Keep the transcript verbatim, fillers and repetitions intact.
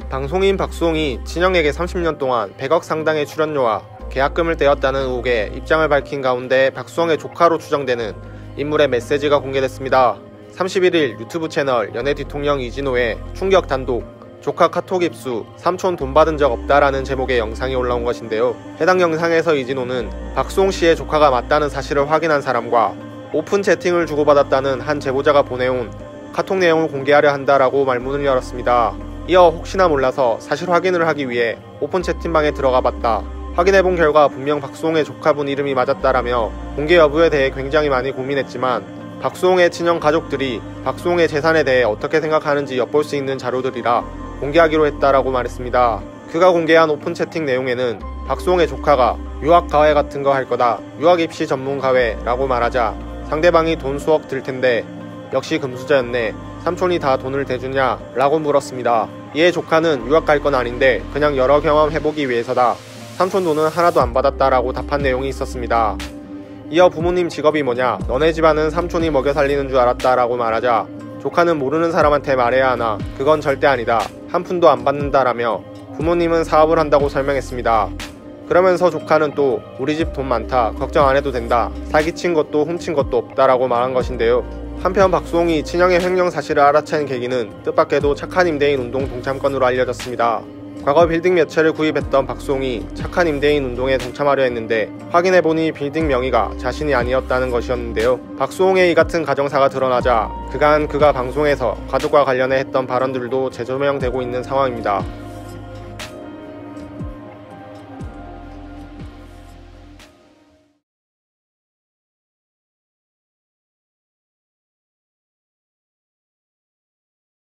방송인 박수홍이 친형에게 삼십 년 동안 백억 상당의 출연료와 계약금을 떼었다는 의혹에 입장을 밝힌 가운데 박수홍의 조카로 추정되는 인물의 메시지가 공개됐습니다. 삼십일 일 유튜브 채널 연애뒤통령 이진호의 충격 단독 조카 카톡 입수 삼촌 돈 받은 적 없다라는 제목의 영상이 올라온 것인데요. 해당 영상에서 이진호는 박수홍 씨의 조카가 맞다는 사실을 확인한 사람과 오픈 채팅을 주고받았다는 한 제보자가 보내온 카톡 내용을 공개하려 한다라고 말문을 열었습니다. 이어 혹시나 몰라서 사실 확인을 하기 위해 오픈 채팅방에 들어가 봤다. 확인해본 결과 분명 박수홍의 조카분 이름이 맞았다라며 공개 여부에 대해 굉장히 많이 고민했지만 박수홍의 친형 가족들이 박수홍의 재산에 대해 어떻게 생각하는지 엿볼 수 있는 자료들이라 공개하기로 했다라고 말했습니다. 그가 공개한 오픈 채팅 내용에는 박수홍의 조카가 유학 가회 같은 거 할 거다. 유학 입시 전문 가회라고 말하자 상대방이 돈 수억 들 텐데 역시 금수저였네. 삼촌이 다 돈을 대주냐? 라고 물었습니다. 이에 조카는 유학 갈 건 아닌데 그냥 여러 경험 해보기 위해서다. 삼촌 돈은 하나도 안 받았다라고 답한 내용이 있었습니다. 이어 부모님 직업이 뭐냐? 너네 집안은 삼촌이 먹여 살리는 줄 알았다라고 말하자 조카는 모르는 사람한테 말해야 하나? 그건 절대 아니다. 한 푼도 안 받는다라며 부모님은 사업을 한다고 설명했습니다. 그러면서 조카는 또 우리 집 돈 많다. 걱정 안 해도 된다. 사기친 것도 훔친 것도 없다라고 말한 것인데요. 한편 박수홍이 친형의 횡령 사실을 알아챈 계기는 뜻밖에도 착한 임대인 운동 동참건으로 알려졌습니다. 과거 빌딩 몇 채를 구입했던 박수홍이 착한 임대인 운동에 동참하려 했는데 확인해보니 빌딩 명의가 자신이 아니었다는 것이었는데요. 박수홍의 이 같은 가정사가 드러나자 그간 그가 방송에서 가족과 관련해 했던 발언들도 재조명되고 있는 상황입니다.